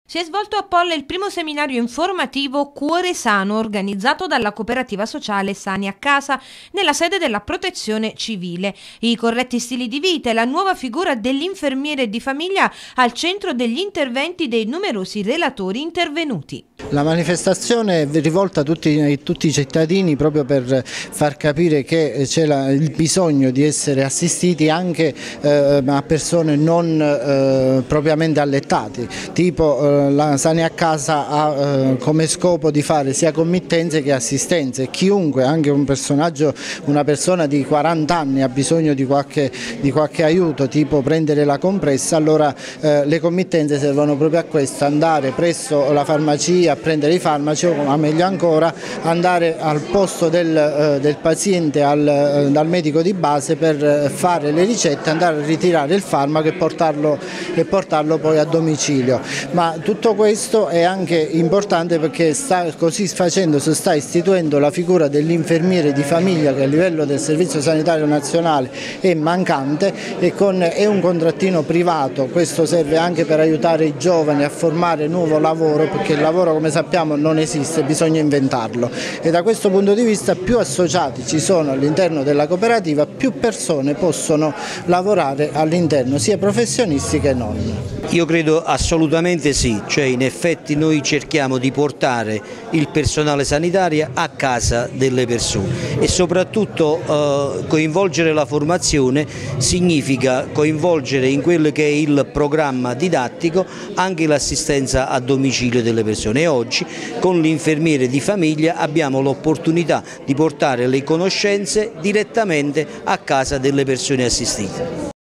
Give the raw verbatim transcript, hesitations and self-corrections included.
Si è svolto a Polle il primo seminario informativo Cuore Sano organizzato dalla cooperativa sociale Sani a Casa nella sede della Protezione Civile. I corretti stili di vita e la nuova figura dell'infermiere di famiglia al centro degli interventi dei numerosi relatori intervenuti. La manifestazione è rivolta a tutti, a tutti i cittadini proprio per far capire che c'è il bisogno di essere assistiti anche eh, a persone non eh, propriamente allettate, tipo eh, la Sani a Casa ha eh, come scopo di fare sia committenze che assistenze. Chiunque, anche un personaggio, una persona di quaranta anni ha bisogno di qualche, di qualche aiuto, tipo prendere la compressa, allora eh, le committenze servono proprio a questo: andare presso la farmacia a prendere i farmaci o, ma meglio ancora, andare al posto del, eh, del paziente, al, eh, dal medico di base, per fare le ricette, andare a ritirare il farmaco e portarlo, e portarlo poi a domicilio. Ma tutto questo è anche importante perché sta, così facendo si sta istituendo la figura dell'infermiere di famiglia, che a livello del Servizio Sanitario Nazionale è mancante, e con, è un contrattino privato. Questo serve anche per aiutare i giovani a formare nuovo lavoro, perché il lavoro, come sappiamo, non esiste, bisogna inventarlo, e da questo punto di vista più associati ci sono all'interno della cooperativa, più persone possono lavorare all'interno, sia professionisti che non. Io credo assolutamente sì, cioè in effetti noi cerchiamo di portare il personale sanitario a casa delle persone e soprattutto eh, coinvolgere la formazione significa coinvolgere in quello che è il programma didattico anche l'assistenza a domicilio delle persone, e oggi con l'infermiere di famiglia abbiamo l'opportunità di portare le conoscenze direttamente a casa delle persone assistite.